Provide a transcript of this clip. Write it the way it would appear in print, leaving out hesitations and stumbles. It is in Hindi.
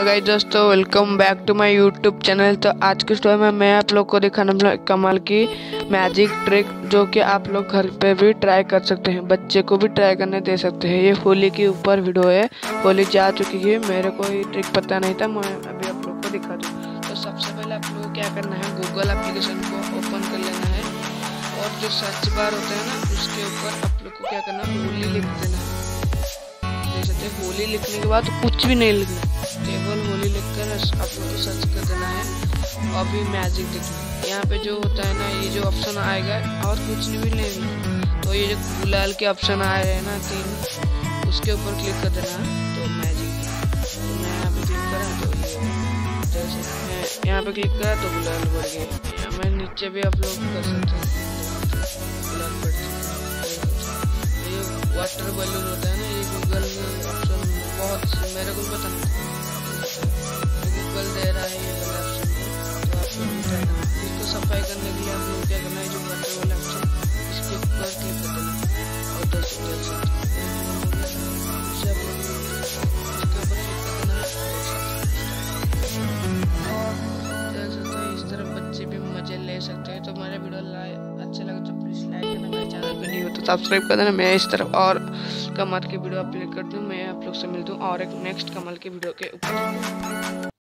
हेलो गाइस दोस्तों, welcome back to my YouTube channel. तो आज की स्टोरी में मैं आप लोग को दिखाना कमाल की मैजिक ट्रिक जो कि आप लोग घर पे भी ट्राई कर सकते हैं, बच्चे को भी ट्राई करने दे सकते हैं। ये होली के ऊपर वीडियो है, होली जा चुकी है, मेरे को ये ट्रिक पता नहीं था, मैं अभी आप लोग को दिखा दूँ। तो सबसे पहले आप लोग को क्या करना है, गूगल एप्लीकेशन को ओपन कर लेना है और जो सर्च बार होता है ना उसके ऊपर आप लोग को क्या करना है, होली लिख देना है। जैसे होली लिखने के बाद कुछ भी नहीं लिखना, केवल होली लिखकर आप लोग को सर्च कर देना है। अभी मैजिक देखिए, यहाँ पे जो होता है ना, ये जो ऑप्शन आएगा और कुछ भी नहीं, तो ये जो गुलाल के ऑप्शन आ रहे हैं ना 3, उसके ऊपर क्लिक कर देना है। तो मैजिक तो मैं यहाँ पे क्लिक करा तो ये जैसे मैं यहाँ पे क्लिक करा तो गुलाल बढ़ गया। मैं नीचे भी आप लोग कर सकते हैं, गुलाल बढ़ ये वाटर बलून होता है ना, ये गूगल ऑप्शन बहुत मेरे को पता नहीं, गूगल दे रहा है ये वाला ऑप्शन। तो आप लोग इसको सफाई करने के लिए आप लोग क्या करना है, जो वाटर वाला ऑप्शन इसके ऊपर क्लिक कर देना और इसके ऊपर क्लिक कर देना है। इस तरह बच्चे भी मजे ले सकते हैं। तो हमारे वीडियो अच्छा लगे तो प्लीज लाइक करना, मेरे चैनल पे नहीं हो तो सब्सक्राइब कर देना। मैं इस तरफ और कमाल की वीडियो अपलोड करती हूँ। मैं आप लोग से मिलता हूँ और एक नेक्स्ट कमाल की वीडियो के ऊपर।